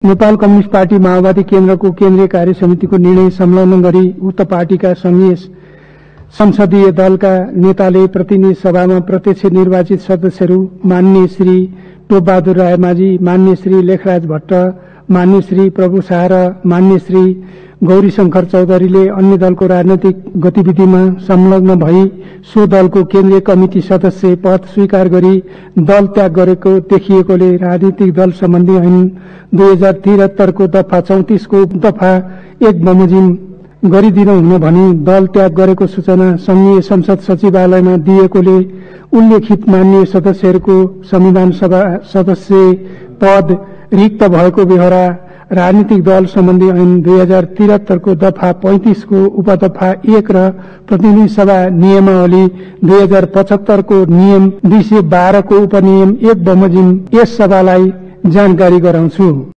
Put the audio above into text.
Nepal communist party माओवादी केन्द्रको केन्द्रीय कार्य समितिको निर्णय संलग्न गरी उक्त पार्टीका संघीय संसदीय दलका नेताले प्रतिनिधि सभामा प्रत्यक्ष निर्वाचित सदस्यहरू माननीय श्री टोपबहादुर रायमाझी, माननीय श्री लेखराज भट्ट, माननीय श्री प्रभु शाह र माननीय श्री गौरीशंकर चौधरीले अन्य दलको राजनैतिक गतिविधिमा संलग्न भई सो दलको केन्द्रीय कमिटी सदस्य पद स्वीकार गरी दल त्याग गरेको देखिएकोले राजनीतिक दल सम्बन्धी ऐन 2073 को दफा 34 को दफा 1 बमोजिम गरिदिनु हुन भनी दल त्याग गरेको सूचना संघीय संसद सचिवालयमा दिएकोले उल्लेखित माननीय सदस्यहरूको संविधान सभा सदस्य पद रिक्त भएको बेहोरा राजनीतिक दल सम्बन्धी ऐन 2073 को दफा 35 को उपदफा 1 र प्रतिनिधि सभा नियमावली 2075 को नियम 212 को उपनियम 1 बमोजिम यस सभालाई जानकारी गराउँछु।